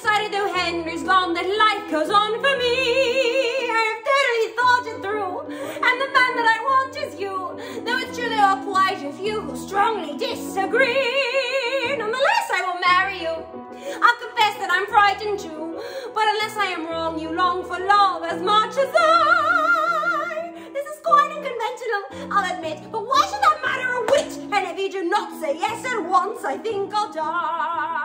decided though Henry's gone that life goes on for me. I've totally thought it through, and the man that I want is you. Though it's true there are quite a few who strongly disagree. Nonetheless, I will marry you. I'll confess that I'm frightened too, but unless I am wrong, you long for love as much as I. This is quite unconventional, I'll admit, but why should that matter a whit? And if you do not say yes at once, I think I'll die.